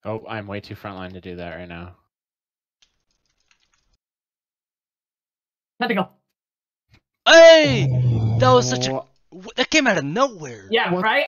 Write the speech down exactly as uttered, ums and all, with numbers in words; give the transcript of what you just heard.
Oh, I'm way too frontline to do that right now. Tentacle. Hey! That was such a... That came out of nowhere. Yeah, What? right?